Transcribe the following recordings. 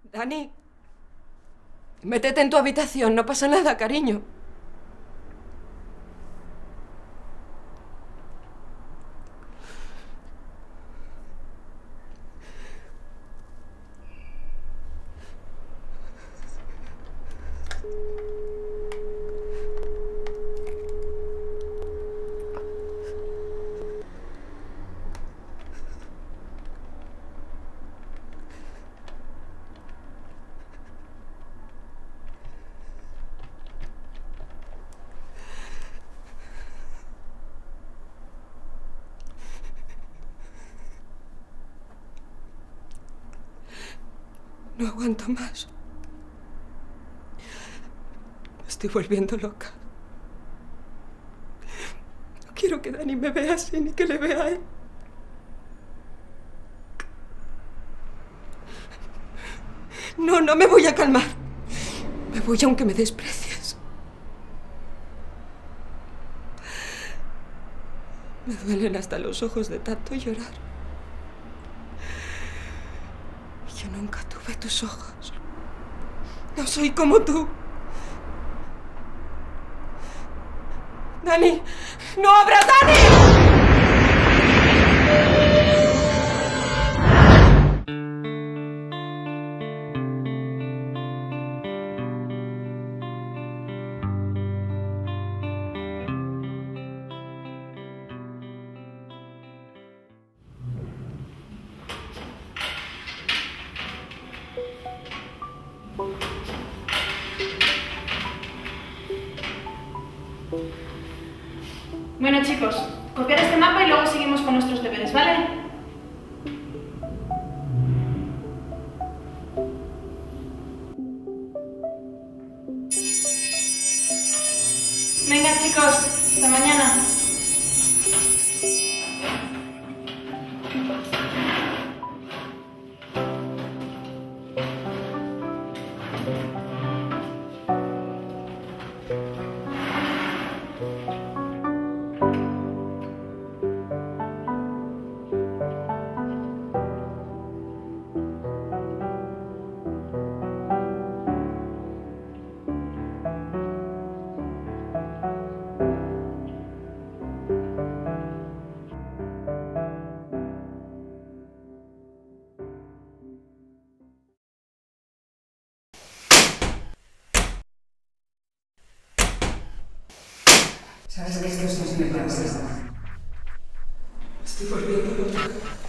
Dani, métete en tu habitación, no pasa nada, cariño. No aguanto más. Me estoy volviendo loca. No quiero que Dani me vea así ni que le vea a él. No, no me voy a calmar. Me voy aunque me desprecies. Me duelen hasta los ojos de tanto llorar. Yo nunca tuve tus ojos. No soy como tú. ¡Dani! ¡No abras, Dani! Bueno, chicos, copiar este mapa y luego seguimos con nuestros deberes, ¿vale? Venga, chicos, hasta mañana. ¿Sabes qué es que esto sí me pasa? Estoy volviendo loca.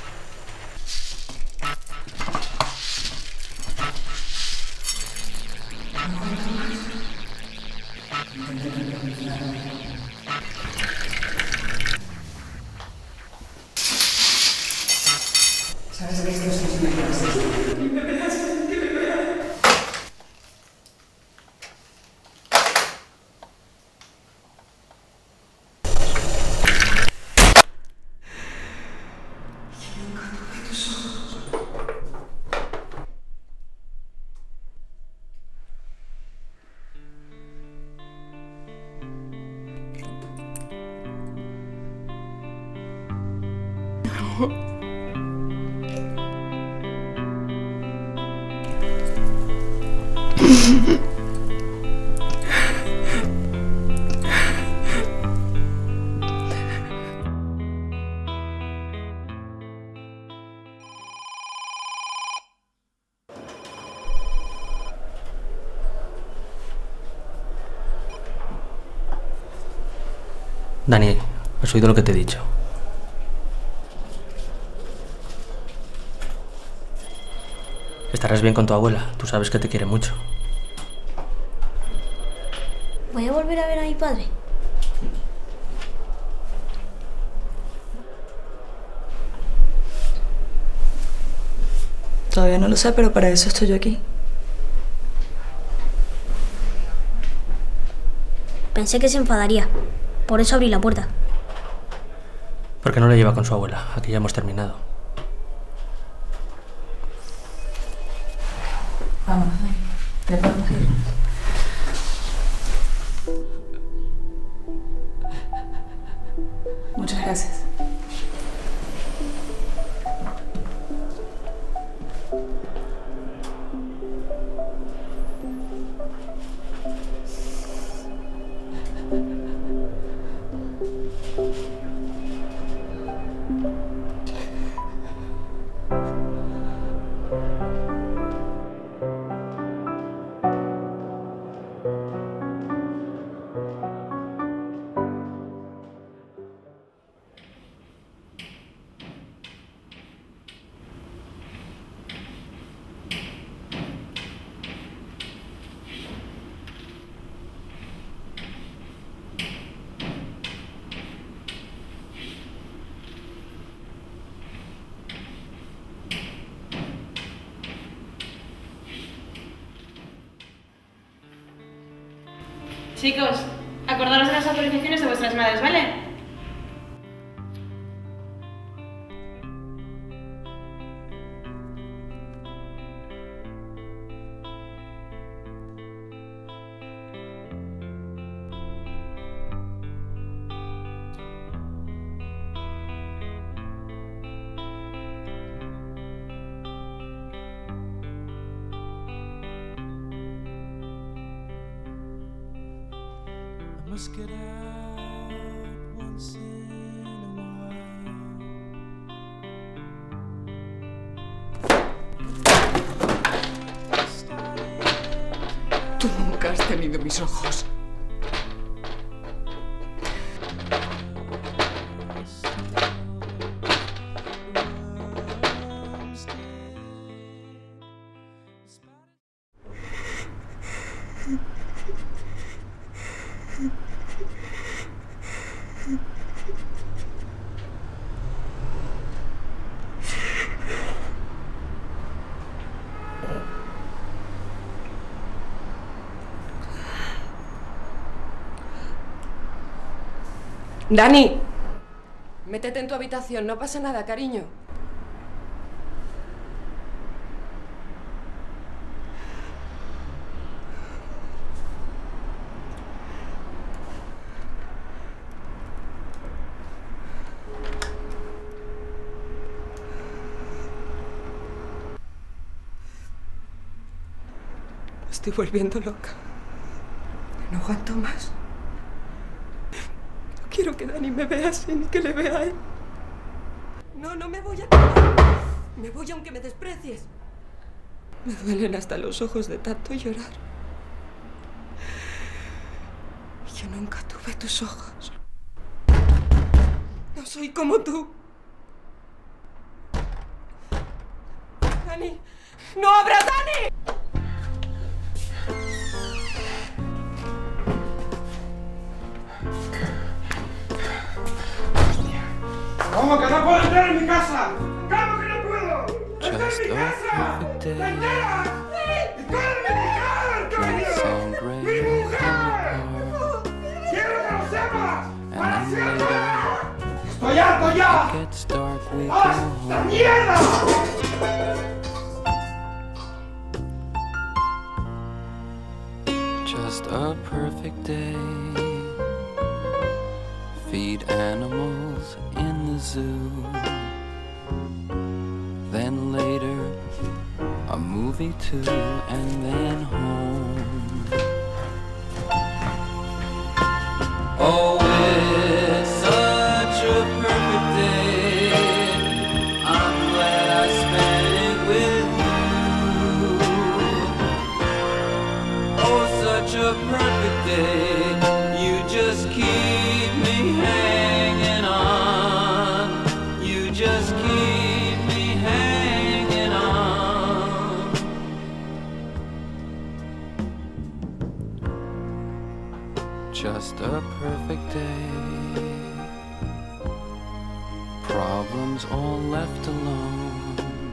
¿Sabes qué es que esto sí me pasa? Ni me veas, ni que me veas. Dani, ¿has oído lo que te he dicho? Estarás bien con tu abuela, tú sabes que te quiere mucho. ¿Voy a volver a ver a mi padre? Todavía no lo sé, pero para eso estoy yo aquí. Pensé que se enfadaría. Por eso abrí la puerta. ¿Por qué no le lleva con su abuela? Aquí ya hemos terminado. Vámonos, Dani. Ya podemos ir. Muchas gracias. Chicos, acordaros de las autorizaciones de vuestras madres, ¿vale? Must get out once in a while. Tú nunca has tenido mis ojos. Dani, métete en tu habitación, no pasa nada, cariño. Me estoy volviendo loca. No aguanto más. Quiero que Dani me vea así, ni que le vea a él. No, no me voy a calmar. Me voy aunque me desprecies. Me duelen hasta los ojos de tanto llorar. Yo nunca tuve tus ojos. No soy como tú. Dani, ¡no abras, Dani! ¿Cómo que no puedo entrar en mi casa? ¿Cómo que no puedo? ¡Esta es mi casa! ¿Te enteras? ¡Sí! ¡Déjame fijar, coño! ¡Mi mujer! ¡Quiero que lo sepas! ¡Para siempre! ¡Estoy harto ya! ¡Hasta mierda! Just a perfect day. Feed animals in the zoo. Then later, a movie too, and then home. Oh, it's such a perfect day. I'm glad I spent it with you. Oh, such a perfect day. You just keep me hanging on. You just keep me hanging on. Just a perfect day. Problems all left alone.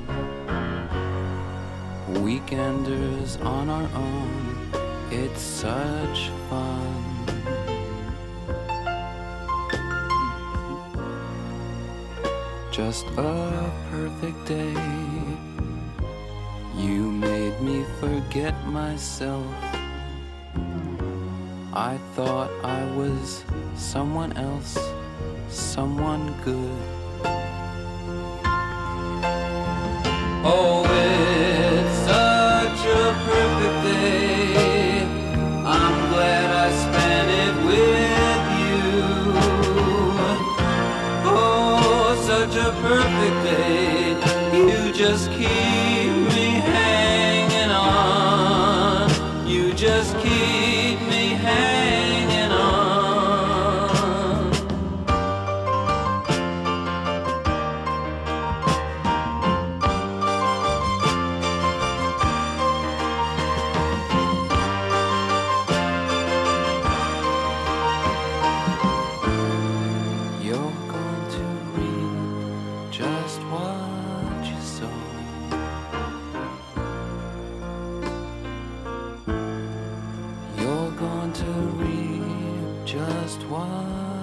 Weekenders on our own. It's such fun. Just a perfect day. You made me forget myself. I thought I was someone else, someone good. Oh, it's such a perfect day. I'm glad I spent it with you.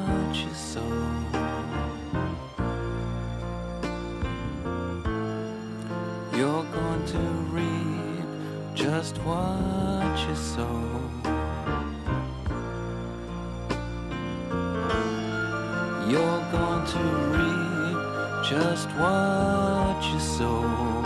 what you sow. You're going to reap just what you sow. You're going to reap just what you sow.